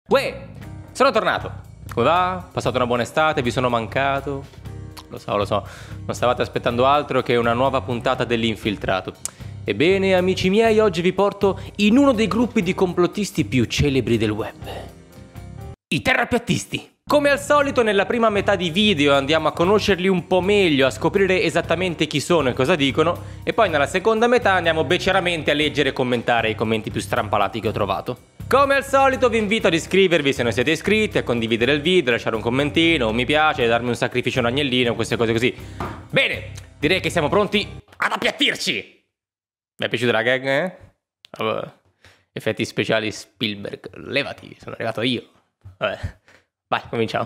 Uè, sono tornato. Come va? Passato una buona estate? Vi sono mancato? Lo so, non stavate aspettando altro che una nuova puntata dell'Infiltrato. Ebbene, amici miei, oggi vi porto in uno dei gruppi di complottisti più celebri del web. I terrapiattisti. Come al solito, nella prima metà di video andiamo a conoscerli un po' meglio, a scoprire esattamente chi sono e cosa dicono, e poi nella seconda metà andiamo beceramente a leggere e commentare i commenti più strampalati che ho trovato. Come al solito vi invito ad iscrivervi se non siete iscritti, a condividere il video, lasciare un commentino, un mi piace, darmi un sacrificio, un agnellino, queste cose così. Bene, direi che siamo pronti ad appiattirci! Vi è piaciuta la gag, eh? Vabbè. Effetti speciali Spielberg, levati, sono arrivato io. Vabbè, vai, cominciamo.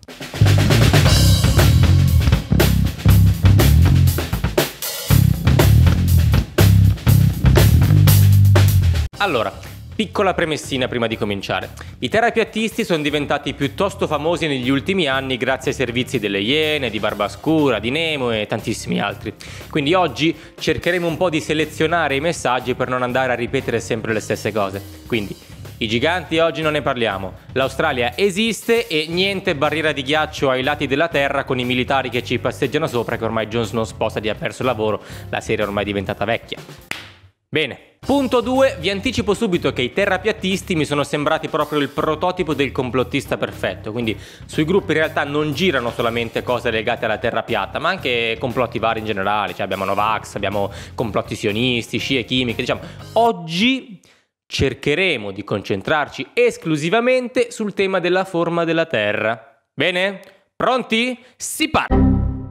Allora, piccola premessina prima di cominciare. I terrapiattisti sono diventati piuttosto famosi negli ultimi anni grazie ai servizi delle Iene, di Barbascura, di Nemo e tantissimi altri. Quindi oggi cercheremo un po' di selezionare i messaggi per non andare a ripetere sempre le stesse cose. Quindi, i giganti oggi non ne parliamo. L'Australia esiste e niente barriera di ghiaccio ai lati della Terra con i militari che ci passeggiano sopra, che ormai Jon Snow sposa di ha perso il lavoro, la serie è ormai diventata vecchia. Bene. Punto 2, vi anticipo subito che i terrapiattisti mi sono sembrati proprio il prototipo del complottista perfetto, quindi sui gruppi in realtà non girano solamente cose legate alla terra piatta, ma anche complotti vari in generale, cioè abbiamo Novax, abbiamo complotti sionisti, scie chimiche, diciamo. Oggi cercheremo di concentrarci esclusivamente sul tema della forma della Terra. Bene? Pronti? Si parte!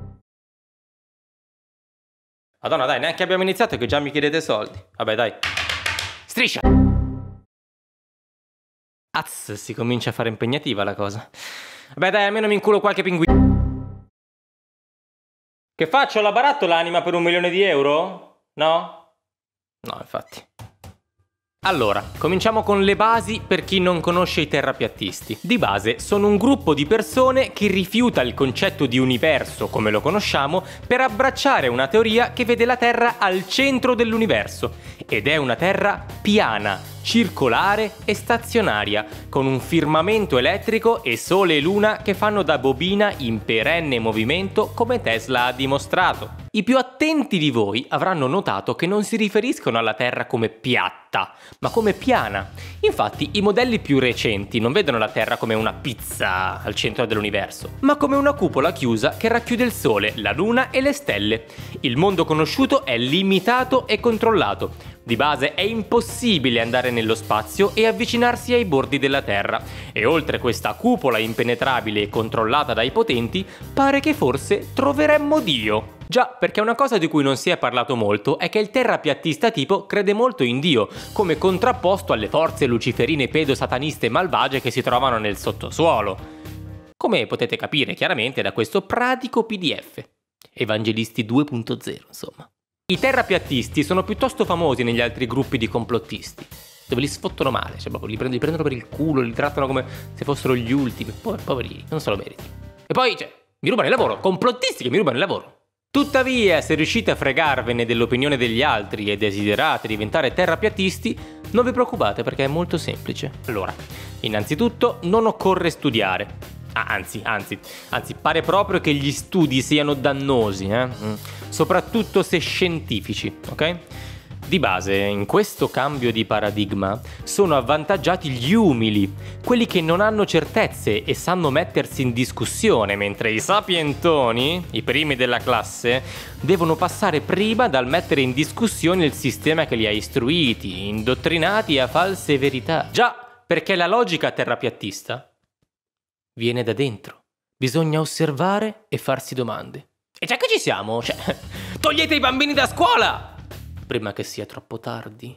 Madonna dai, neanche abbiamo iniziato che già mi chiedete soldi. Vabbè dai. Striscia! Az, si comincia a fare impegnativa la cosa. Vabbè dai, almeno mi inculo qualche pinguino. Che faccio? La baratto l'anima per 1 milione di euro? No? No, infatti. Allora, cominciamo con le basi per chi non conosce i terrapiattisti. Di base, sono un gruppo di persone che rifiuta il concetto di universo come lo conosciamo per abbracciare una teoria che vede la Terra al centro dell'universo. Ed è una Terra piana, circolare e stazionaria, con un firmamento elettrico e Sole e Luna che fanno da bobina in perenne movimento come Tesla ha dimostrato. I più attenti di voi avranno notato che non si riferiscono alla Terra come piatta, ma come piana. Infatti i modelli più recenti non vedono la Terra come una pizza al centro dell'universo, ma come una cupola chiusa che racchiude il Sole, la Luna e le stelle. Il mondo conosciuto è limitato e controllato. Di base è impossibile andare nello spazio e avvicinarsi ai bordi della Terra, e oltre questa cupola impenetrabile e controllata dai potenti, pare che forse troveremmo Dio. Già, perché una cosa di cui non si è parlato molto è che il terrapiattista tipo crede molto in Dio, come contrapposto alle forze luciferine pedo-sataniste e malvagie che si trovano nel sottosuolo. Come potete capire chiaramente da questo pratico PDF. Evangelisti 2.0, insomma. I terrapiattisti sono piuttosto famosi negli altri gruppi di complottisti, dove li sfottono male, cioè proprio li prendono per il culo, li trattano come se fossero gli ultimi, poverini, non se lo meritano. E poi, mi rubano il lavoro, complottisti che mi rubano il lavoro. Tuttavia, se riuscite a fregarvene dell'opinione degli altri e desiderate diventare terrapiattisti, non vi preoccupate perché è molto semplice. Allora, innanzitutto non occorre studiare. Anzi, pare proprio che gli studi siano dannosi, soprattutto se scientifici, ok? Di base, in questo cambio di paradigma, sono avvantaggiati gli umili, quelli che non hanno certezze e sanno mettersi in discussione, mentre i sapientoni, i primi della classe, devono passare prima dal mettere in discussione il sistema che li ha istruiti, indottrinati a false verità. Già, perché la logica terrapiattista viene da dentro. Bisogna osservare e farsi domande. E già che ci siamo, togliete i bambini da scuola! Prima che sia troppo tardi.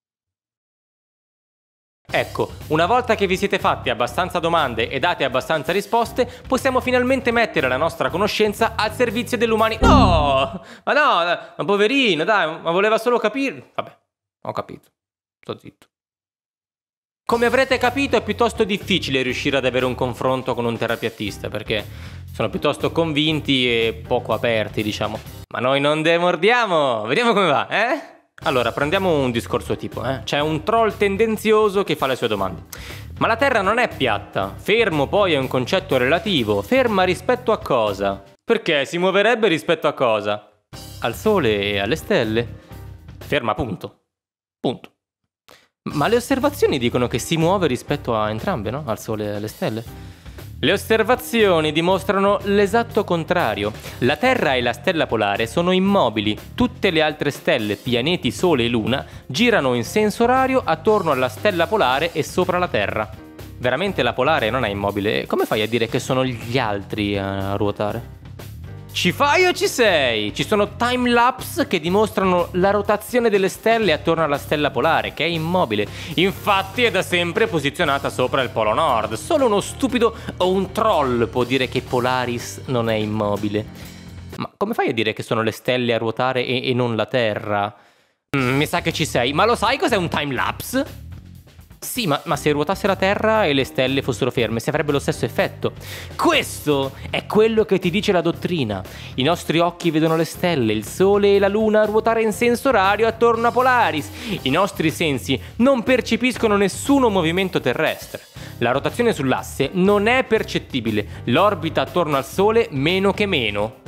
Ecco, una volta che vi siete fatti abbastanza domande e date abbastanza risposte, possiamo finalmente mettere la nostra conoscenza al servizio dell'umanità. No! Ma poverino, dai, ma voleva solo capire. Vabbè, ho capito. Sto zitto. Come avrete capito è piuttosto difficile riuscire ad avere un confronto con un terrapiattista perché sono piuttosto convinti e poco aperti, diciamo. Ma noi non demordiamo, vediamo come va, Allora, prendiamo un discorso tipo, C'è un troll tendenzioso che fa le sue domande. Ma la Terra non è piatta. Fermo poi è un concetto relativo. Ferma rispetto a cosa? Perché si muoverebbe rispetto a cosa? Al Sole e alle stelle? Ferma, punto. Punto. Ma le osservazioni dicono che si muove rispetto a entrambe, no? Al Sole e alle stelle. Le osservazioni dimostrano l'esatto contrario. La Terra e la stella polare sono immobili. Tutte le altre stelle, pianeti, Sole e Luna girano in senso orario attorno alla stella polare e sopra la Terra. Veramente la polare non è immobile. Come fai a dire che sono gli altri a ruotare? Ci fai o ci sei? Ci sono timelapse che dimostrano la rotazione delle stelle attorno alla stella polare, che è immobile. Infatti è da sempre posizionata sopra il polo nord. Solo uno stupido o un troll può dire che Polaris non è immobile. Ma come fai a dire che sono le stelle a ruotare e non la Terra? Mi sa che ci sei. Ma lo sai cos'è un timelapse? Sì, ma se ruotasse la Terra e le stelle fossero ferme, si avrebbe lo stesso effetto. Questo è quello che ti dice la dottrina. I nostri occhi vedono le stelle, il Sole e la Luna ruotare in senso orario attorno a Polaris. I nostri sensi non percepiscono nessuno movimento terrestre. La rotazione sull'asse non è percettibile, l'orbita attorno al Sole meno che meno.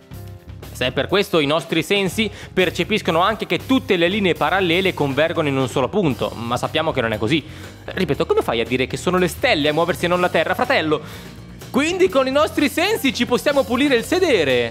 Se è per questo i nostri sensi percepiscono anche che tutte le linee parallele convergono in un solo punto, ma sappiamo che non è così. Ripeto, come fai a dire che sono le stelle a muoversi e non la Terra, fratello? Quindi con i nostri sensi ci possiamo pulire il sedere.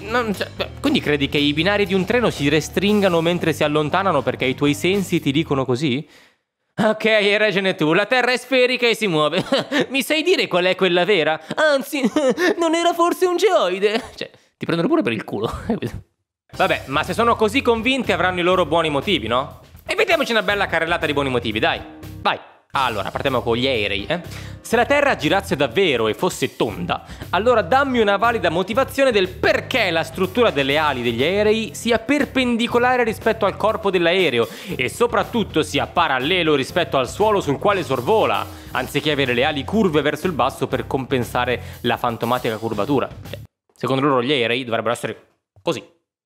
Quindi credi che i binari di un treno si restringano mentre si allontanano perché i tuoi sensi ti dicono così? Ok, hai ragione tu, la Terra è sferica e si muove. Mi sai dire qual è quella vera? Anzi, non era forse un geoide? Cioè, ti prendono pure per il culo. Vabbè, ma se sono così convinti avranno i loro buoni motivi, no? E vediamoci una bella carrellata di buoni motivi, dai. Vai. Allora, partiamo con gli aerei, Se la Terra girasse davvero e fosse tonda, allora dammi una valida motivazione del perché la struttura delle ali degli aerei sia perpendicolare rispetto al corpo dell'aereo e soprattutto sia parallelo rispetto al suolo sul quale sorvola, anziché avere le ali curve verso il basso per compensare la fantomatica curvatura. Secondo loro gli aerei dovrebbero essere così.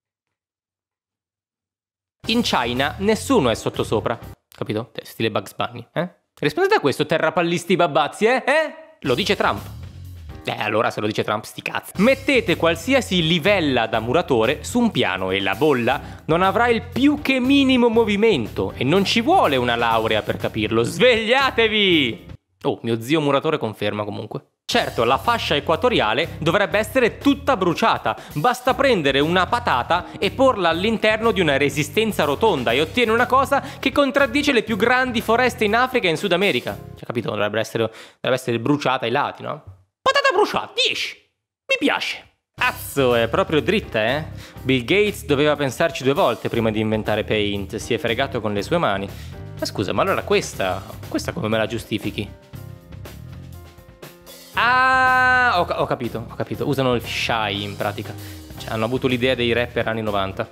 In China nessuno è sottosopra, capito? Stile Bugs Bunny, Rispondete a questo, terrapallisti babbazzi, Lo dice Trump. Allora se lo dice Trump, sti cazzi. Mettete qualsiasi livella da muratore su un piano e la bolla non avrà il più che minimo movimento e non ci vuole una laurea per capirlo. Svegliatevi! Oh, mio zio muratore conferma comunque. Certo, la fascia equatoriale dovrebbe essere tutta bruciata, basta prendere una patata e porla all'interno di una resistenza rotonda e ottiene una cosa che contraddice le più grandi foreste in Africa e in Sud America. Cioè, capito? Dovrebbe essere bruciata ai lati, no? Patata bruciata, 10! Mi piace! Cazzo, è proprio dritta, Bill Gates doveva pensarci 2 volte prima di inventare Paint, si è fregato con le sue mani. Ma scusa, ma allora questa come me la giustifichi? Ah, ho capito. Usano il fisheye in pratica. Cioè, hanno avuto l'idea dei rapper anni 90.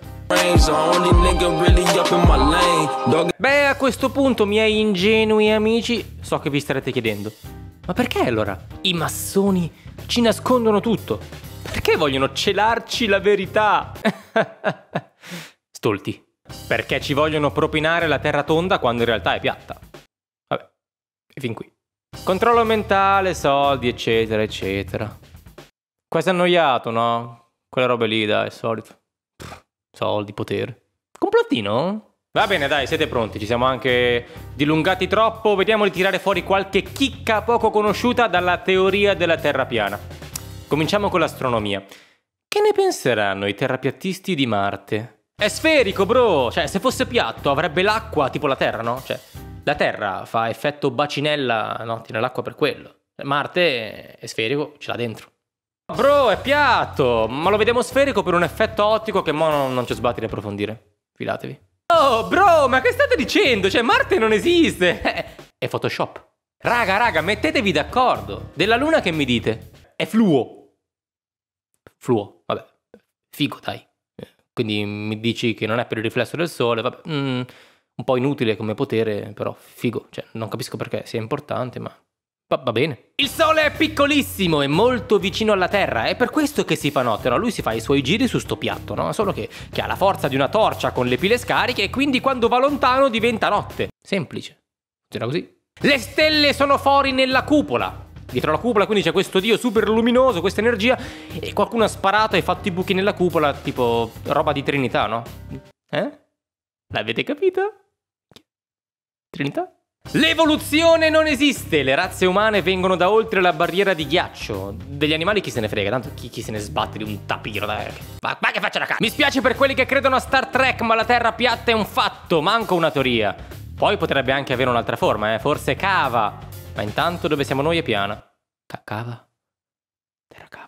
Beh, a questo punto, miei ingenui amici, so che vi starete chiedendo: ma perché allora i massoni ci nascondono tutto? Perché vogliono celarci la verità? Stolti. Perché ci vogliono propinare la terra tonda quando in realtà è piatta. Vabbè, e fin qui. Controllo mentale, soldi, eccetera, eccetera. Questo è annoiato, no? Quelle robe lì, dai, solito. Soldi, potere. Complottino? Va bene, dai, siete pronti. Ci siamo anche dilungati troppo. Vediamo di tirare fuori qualche chicca poco conosciuta dalla teoria della Terra piana. Cominciamo con l'astronomia. Che ne penseranno i terrapiattisti di Marte? È sferico, bro! Cioè, se fosse piatto avrebbe l'acqua tipo la Terra, no? Cioè, la Terra fa effetto bacinella, no? Tiene l'acqua per quello. Marte è sferico, ce l'ha dentro. Bro, è piatto! Ma lo vediamo sferico per un effetto ottico che mo non ci sbatti di approfondire. Fidatevi. Oh, bro, ma che state dicendo? Cioè, Marte non esiste! È Photoshop. Raga, mettetevi d'accordo. Della Luna che mi dite? È fluo. Fluo, vabbè. Figo, dai. Quindi mi dici che non è per il riflesso del sole, vabbè. Un po' inutile come potere, però figo. Cioè, non capisco perché sia importante, ma va bene. Il Sole è piccolissimo e molto vicino alla Terra, è per questo che si fa notte, no? Lui si fa i suoi giri su sto piatto, no? Solo che ha la forza di una torcia con le pile scariche e quindi quando va lontano diventa notte. Semplice. Funziona così. Le stelle sono fuori nella cupola. Dietro la cupola quindi c'è questo dio super luminoso, questa energia, e qualcuno ha sparato e ha fatto i buchi nella cupola, tipo roba di Trinità, no? L'avete capito? Trinità? L'evoluzione non esiste, le razze umane vengono da oltre la barriera di ghiaccio. Degli animali chi se ne frega, tanto chi se ne sbatte di un tapiro, dai. Ma che faccia la cazzo? Mi spiace per quelli che credono a Star Trek, ma la Terra piatta è un fatto, manco una teoria. Poi potrebbe anche avere un'altra forma, forse cava. Ma intanto dove siamo noi è piana. Cava? Terra cava.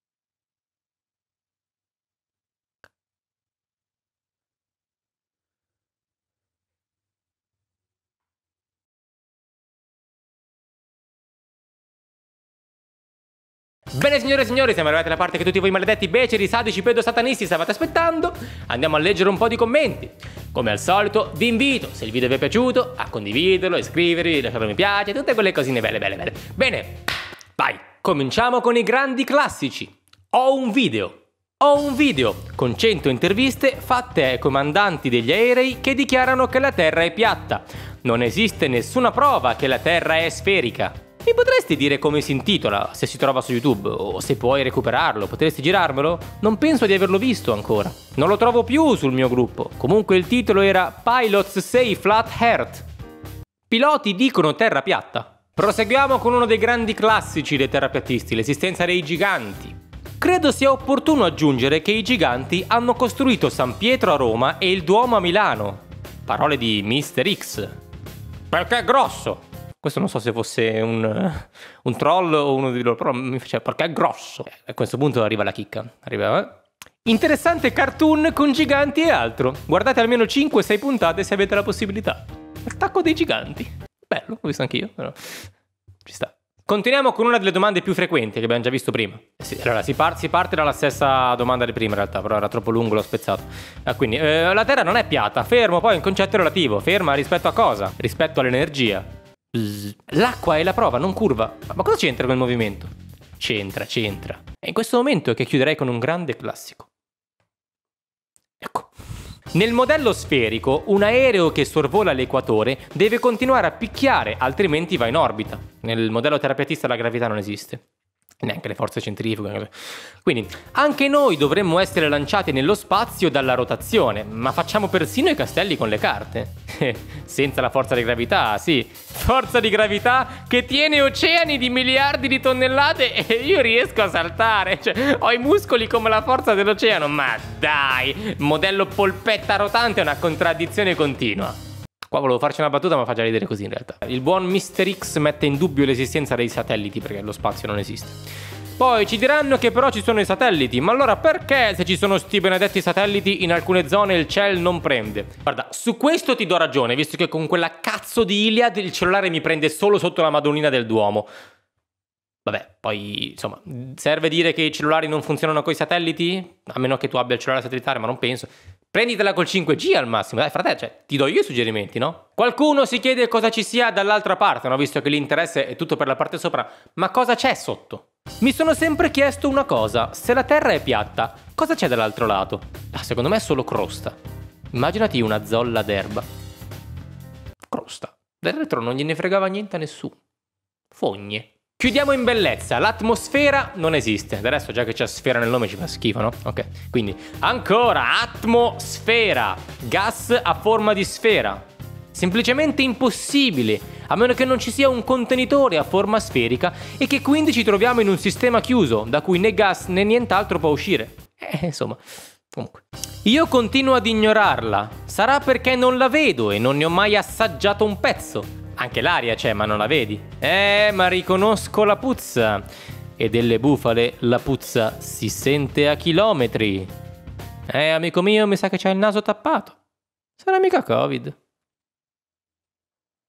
Bene signore e signori, siamo arrivati alla parte che tutti voi maledetti beceri, sadici, pedosatanisti stavate aspettando. Andiamo a leggere un po' di commenti. Come al solito vi invito, se il video vi è piaciuto, a condividerlo, iscrivervi, lasciare un mi piace, tutte quelle cosine belle. Bene, vai, cominciamo con i grandi classici. Ho un video con 100 interviste fatte ai comandanti degli aerei che dichiarano che la Terra è piatta. Non esiste nessuna prova che la Terra è sferica. Mi potresti dire come si intitola, se si trova su YouTube, o se puoi recuperarlo, potresti girarmelo? Non penso di averlo visto ancora. Non lo trovo più sul mio gruppo. Comunque il titolo era Pilots Say Flat Earth. Piloti dicono terra piatta. Proseguiamo con uno dei grandi classici dei terrapiattisti, l'esistenza dei giganti. Credo sia opportuno aggiungere che i giganti hanno costruito San Pietro a Roma e il Duomo a Milano. Parole di Mr. X. Perché è grosso. Questo non so se fosse un troll o uno di loro, però mi faceva perché è grosso. A questo punto arriva la chicca. Interessante cartoon con giganti e altro. Guardate almeno 5-6 puntate se avete la possibilità. Attacco dei giganti. Bello, l'ho visto anch'io, però ci sta. Continuiamo con una delle domande più frequenti che abbiamo già visto prima. Sì, allora si parte dalla stessa domanda di prima in realtà, però era troppo lungo, l'ho spezzato. Quindi, la Terra non è piatta, fermo, poi un concetto relativo. Ferma rispetto a cosa? Rispetto all'energia. L'acqua è la prova, non curva. Ma cosa c'entra con il movimento? C'entra. E in questo momento è che chiuderei con un grande classico. Ecco. Nel modello sferico, un aereo che sorvola l'equatore deve continuare a picchiare, altrimenti va in orbita. Nel modello terrapiattista la gravità non esiste. Neanche le forze centrifughe. Quindi anche noi dovremmo essere lanciati nello spazio dalla rotazione, ma facciamo persino i castelli con le carte. Senza la forza di gravità, sì. Forza di gravità che tiene oceani di miliardi di tonnellate e io riesco a saltare. Cioè, ho i muscoli come la forza dell'oceano. Ma dai, modello polpetta rotante è una contraddizione continua. Qua volevo farci una battuta ma fa già ridere così in realtà. Il buon Mr. X mette in dubbio l'esistenza dei satelliti perché lo spazio non esiste. Poi ci diranno che però ci sono i satelliti. Ma allora perché se ci sono sti benedetti satelliti in alcune zone il ciel non prende? Guarda, su questo ti do ragione, visto che con quella cazzo di Iliad il cellulare mi prende solo sotto la Madonnina del Duomo. Vabbè, poi insomma, serve dire che i cellulari non funzionano coi satelliti? A meno che tu abbia il cellulare satellitare, ma non penso. Prenditela col 5G al massimo, dai fratello, cioè, ti do io i suggerimenti, no? Qualcuno si chiede cosa ci sia dall'altra parte, no? Visto che l'interesse è tutto per la parte sopra, ma cosa c'è sotto? Mi sono sempre chiesto una cosa, se la Terra è piatta, cosa c'è dall'altro lato? Secondo me è solo crosta. Immaginati una zolla d'erba. Crosta. Del retro non gliene fregava niente a nessuno. Fogne. Chiudiamo in bellezza, l'atmosfera non esiste, del resto già che c'è sfera nel nome ci fa schifo, no? Ok, quindi ancora atmosfera, gas a forma di sfera, semplicemente impossibile, a meno che non ci sia un contenitore a forma sferica e che quindi ci troviamo in un sistema chiuso, da cui né gas né nient'altro può uscire. Insomma, comunque. Io continuo ad ignorarla, sarà perché non la vedo e non ne ho mai assaggiato un pezzo. Anche l'aria c'è, ma non la vedi. Ma riconosco la puzza. E delle bufale la puzza si sente a chilometri. Amico mio, mi sa che c'hai il naso tappato. Sarà mica Covid.